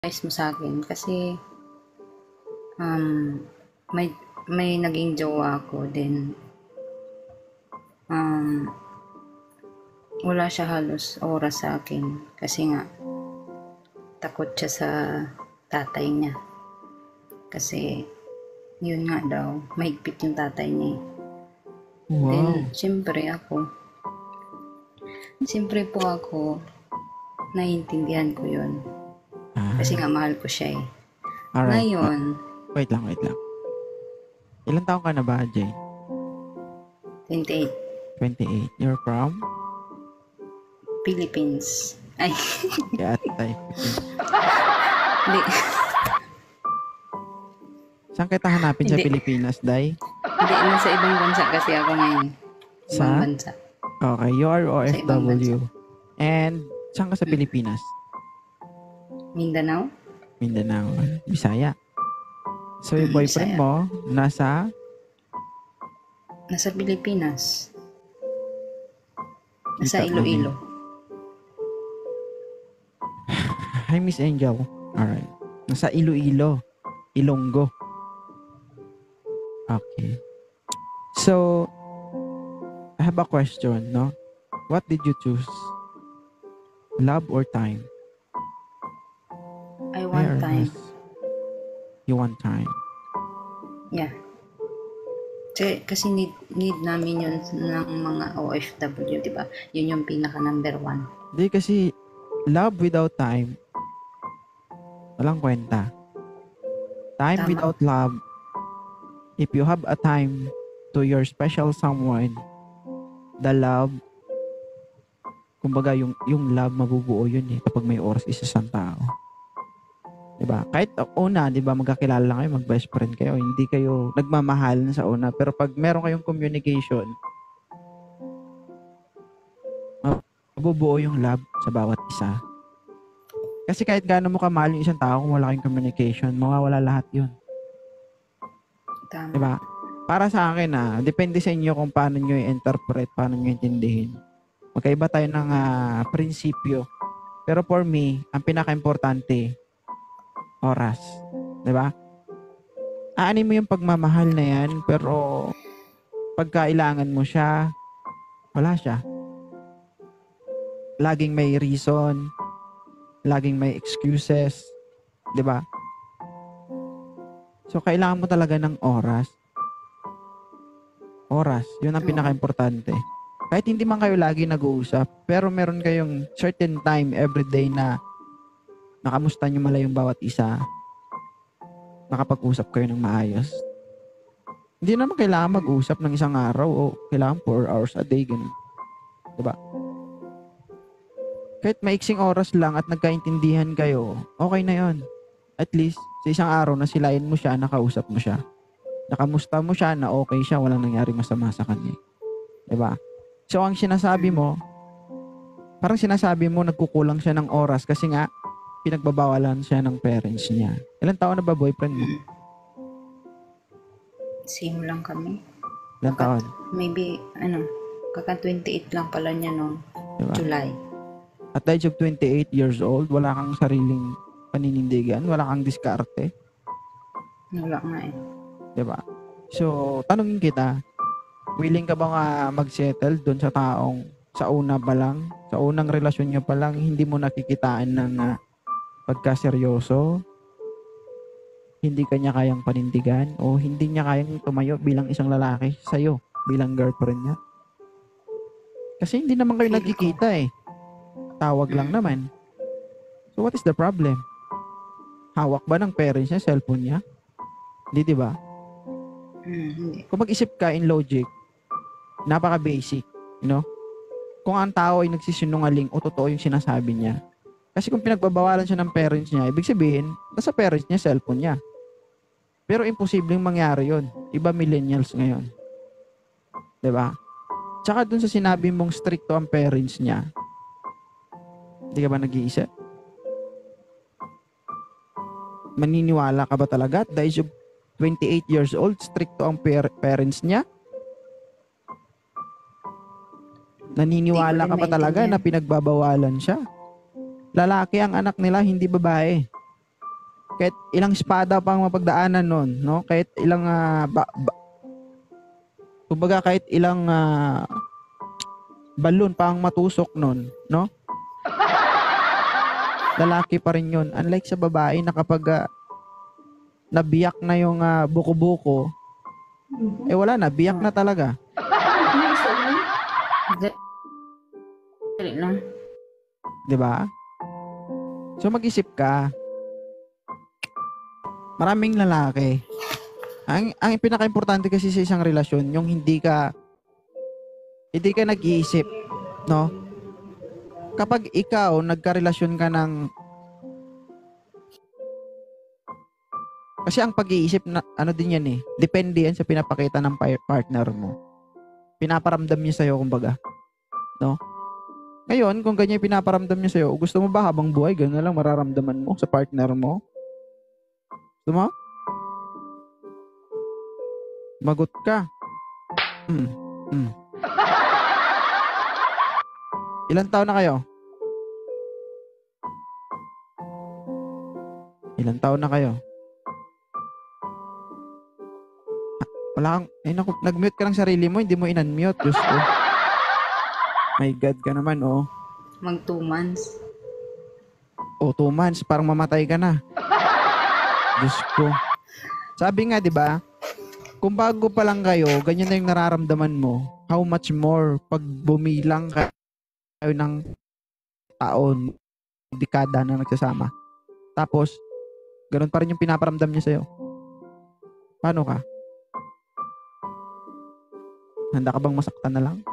advice mo sa akin kasi um, may may naging jowa ako din. Um, Wala siya halos oras sa akin kasi nga takot siya sa tatay niya. Kasi yun nga daw, mahigpit yung tatay niya. Then, Wow. siyempre po ako, naiintindihan ko yun. Kasi Ah, nga mahal ko siya eh. alright. Ngayon, Wait lang. Ilan taon ka na ba, Jay? 28, 28. You're from? Philippines. Ay, Kaya Atay. hindi, Saan kita hanapin sa hindi, Pilipinas, Day? hindi, nasa ibang bansa kasi ako ngayon. Ibang Sa? bansa. Okay, you are Sa ibang bansa. OFW. And saan ka sa Pilipinas? Mindanao? Mindanao. Bisaya. So, yung boyfriend Bisaya. mo, nasa? Nasa Pilipinas. Nasa Kita mo na Iloilo. yun. Hi, Miss Angel. Alright. Nasa Iloilo. Ilonggo. Okay. So, I have a question, no? What did you choose? Love or time? I May want or time. less? You want time. Yeah. Kasi need namin yun ng mga OFW, di ba? Yun yung pinaka number one. Hindi kasi love without time, walang kwenta. Time Tama. without love, if you have a time to your special someone, the love, kumbaga yung love mabubuo yun eh kapag may oras isa sa tao. Diba? Kahit una, diba, magkakilala lang kayo, mag-best friend kayo, hindi kayo nagmamahalan sa una. Pero pag meron kayong communication, mabubuo yung love sa bawat isa. Kasi kahit gaano mo kamahal yung isang tao, kung wala kayong communication, mawawala lahat yun. Tama. Diba? Para sa akin, depende sa inyo kung paano nyo i-interpret, paano nyo intindihin. Magkaiba tayo ng prinsipyo. Pero for me, ang pinaka-importante, oras. Diba? Aanin mo yung pagmamahal na yan, pero pagkailangan mo siya, wala siya. Laging may reason, laging may excuses, 'di ba? So kailangan mo talaga ng oras. Oras, 'yun ang Oo. pinaka-importante. Kahit hindi man kayo lagi nag-uusap, pero meron kayong certain time every day na nakamusta niyo mala yung bawat isa, nakapag-usap kayo ng maayos. Hindi naman kailangan mag-usap ng isang araw o kailangan 4 hours a day, ganun. 'Di ba? Kahit maiksing oras lang at nagkaintindihan kayo, okay na 'yon. At least, sa isang araw na silayan mo siya, nakausap mo siya. Nakamusta mo siya na okay siya, walang nangyari masama sa kanya. 'Di ba? So, ang sinasabi mo, parang sinasabi mo nagkukulang siya ng oras kasi nga, pinagbabawalan siya ng parents niya. Ilang taon na ba boyfriend mo? Same lang kami. Ilang taon? Maybe, kaka 28 lang pala niya noong 'Di ba? July. At the age of 28 years old, wala kang sariling paninindigan, wala kang diskarte. Wala nga eh. 'Di ba? So, tanungin kita, willing ka bang mag-settle doon sa taong sa una pa lang, sa unang relasyon niyo pa lang, hindi mo nakikitaan ng pagkaseryoso, hindi kanya kayang panindigan, o hindi niya kayang tumayo bilang isang lalaki sa'yo, bilang girlfriend niya? Kasi hindi naman kayo Feel ko. nagkikita eh. Tawag lang naman. So what is the problem? Hawak ba ng parents niya cellphone niya? Hindi, di ba? Hindi. Kung mag-isip ka in logic, napaka-basic, you know? Kung ang tao ay nagsisinungaling o totoo yung sinasabi niya. Kasi kung pinagbabawalan siya ng parents niya, ibig sabihin, nasa parents niya, cellphone niya. Pero imposibleng mangyari yon. Iba millennials ngayon. 'Di ba? Tsaka dun sa sinabi mong stricto ang parents niya, hindi ka ba nag-iisip? Maniniwala ka ba talaga at the age of 28 years old, stricto ang parents niya? Naniniwala ka ba talaga na pinagbabawalan siya? Lalaki ang anak nila, hindi babae. Kahit ilang espada pang mapagdaanan nun, no? Kahit ilang, kumbaga kahit ilang balon pang matusok nun, no? Lalaki pa rin yun. Unlike sa babae na kapag nabiyak na yung buko-buko, eh wala na, biyak na talaga. Dali lang. 'Di ba? So mag-isip ka. Maraming lalaki. Ang pinaka-importante kasi sa isang relasyon, yung hindi ka nag-iisip, no? Kapag ikaw nagka-relasyon ka ng kasi ang pag-iisip na ano din yan depende yan sa pinapakita ng partner mo. Pinaparamdam niya sa'yo kumbaga, no? Ngayon, kung ganyan yung pinaparamdam niya sa'yo, gusto mo ba habang buhay, gano'n na lang mararamdaman mo sa partner mo? Gusto mo? Magot ka. Ilan taon na kayo? Ilan taon na kayo? Wala kang, naku, nag-mute ka ng sarili mo, hindi mo in-unmute. Diyos ko. My God ka naman, oh. Mag 2 months. Oh, 2 months, parang mamatay ka na. Diyos ko. Sabi nga, di ba? Kung bago pa lang kayo, ganyan na yung nararamdaman mo. How much more pag bumilang kayo ng taon, dekada na nagsasama. Tapos, ganun pa rin yung pinaparamdam niya sa'yo. Paano ka? Handa ka bang masaktan na lang?